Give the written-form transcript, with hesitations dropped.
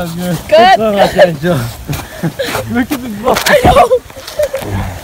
I'm good. Good. Look at the block. I know.